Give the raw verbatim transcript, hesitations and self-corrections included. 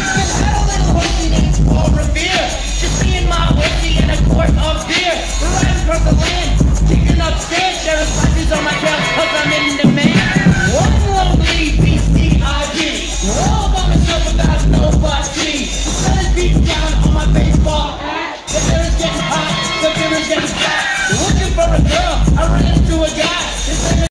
had a little horsey named Paul Revere, just me and my horsey and a quart of beer. We're riding across the land.